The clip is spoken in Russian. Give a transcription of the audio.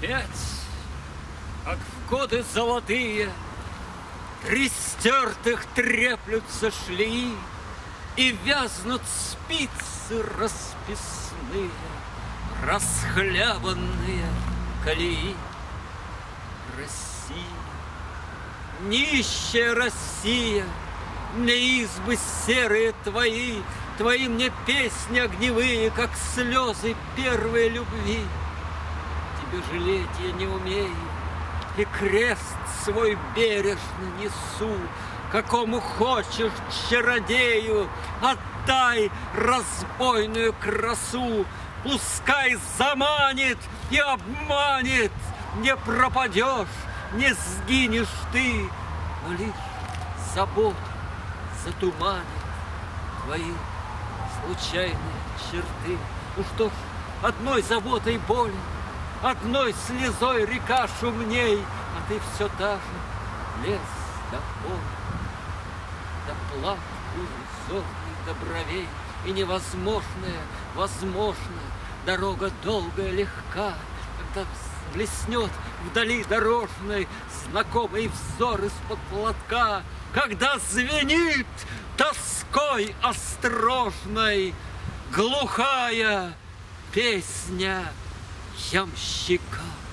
Опять, как в годы золотые, три стертых треплются шлеи, и вязнут спицы расписные, расхлябанные колеи. Россия, нищая Россия, мне избы серые твои, твои мне песни огневые, как слезы первой любви. Тебе жалеть я не умею, и крест свой бережно несу, какому хочешь чародею. Отдай разбойную красу, пускай заманит и обманет. Не пропадешь, не сгинешь ты, но лишь забота затуманит твои случайные черты. Ну что ж, одной заботой болен, одной слезой река шумней, а ты все та же, лес до поля, до плат узорный, до бровей, и невозможное возможно. Дорога долгая, легка, когда блеснет вдали дорожной знакомый взор из-под платка, когда звенит тоской острожной глухая песня ямщика.